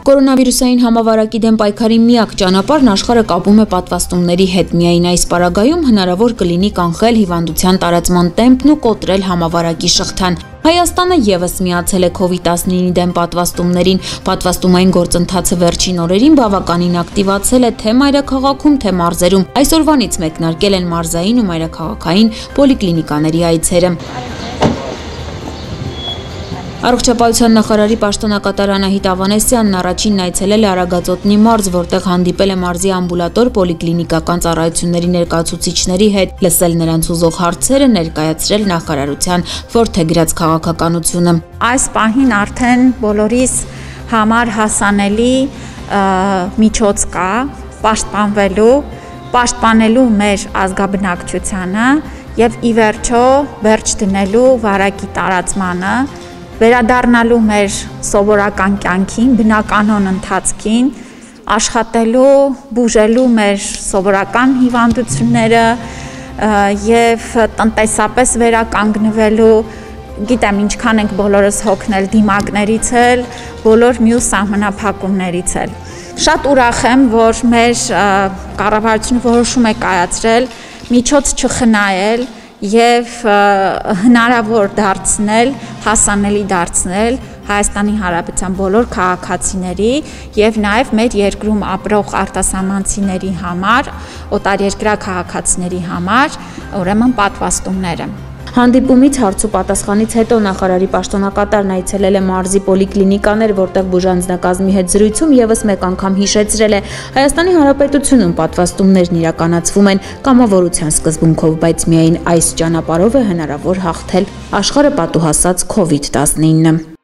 Կորոնավիրուսային համավարակի դեմ պայքարի միակ ճանապարհն աշխարհը կապում է պատվաստումների հետ։ Միայն այս պարագայում հնարավոր կլինի կանխել հիվանդության տարածման տեմպն ու կոտրել համավարակի շղթան։ Հայաստանը ևս միացել է COVID-19-ի դեմ պատվաստումներին։ Պատվաստումային գործընթացը վերջին օրերին բավականին ակտիվացել է թե մայրաքաղաքում, թե մարզերում։ Այսօրվանից մեկնարկել են մարզային ու մայրաքաղաքային պոլիկլինիկաների այցերը։ Առողջապահության նախարարի պաշտոնակատար Անահիտ Ավանեսյանն առաջինն այցելել է Արագածոտնի մարզ, որտեղ հանդիպել է մարզի ամբուլատոր պոլիկլինիկական ծառայությունների ներկայացուցիչների հետ, լսել նրանց ուզող հարցերը, ներկայացրել նախարարության որդեգրած քաղաքականությունը։ Այս պահին արդեն բոլորիս համար հասանելի միջոց կա պաշտպանելու մեր ազգաբնակչությանը եւ ի վերջո վերջ դնելու վարակի տարածմանը, վերադառնալու մեր սովորական կյանքին, բնականon ընթացքին, աշխատելու, բուժելու մեր սովորական հիվանդությունները եւ տնտեսապես վերականգնվելու, գիտեմ ինչքան ենք բոլորս հոգնել դիմակներից էլ, բոլոր մյուս սահմանափակումներից էլ։ Շատ ուրախ եմ, որ մեր կառավարությունը որոշում է կայացրել միջոց չխնայել եւ հնարավոր դարձնել, հասանելի դարձնել Հայաստանի Հանրապետության բոլոր քաղաքացիների եւ նաեւ մեր երկրում ապրող արտասահմանցիների համար, օտարերկրյա քաղաքացիների համար, ուրեմն պատվաստումները։ Հանդիպումից հարց ու պատասխանից հետո նախարարի պաշտոնակատարն այցելել է մարզի պոլիկլինիկաներ, որտեղ բուժանձնակազմի հետ զրույցում ևս մեկ անգամ հիշեցրել է Հայաստանի Հանրապետությունում պատվաստումներն իրականացվում են կամավորության սկզբունքով, բայց միայն այս ճանապարհով է հնարավոր հաղթել աշխարհը պատուհասած COVID-19-ը։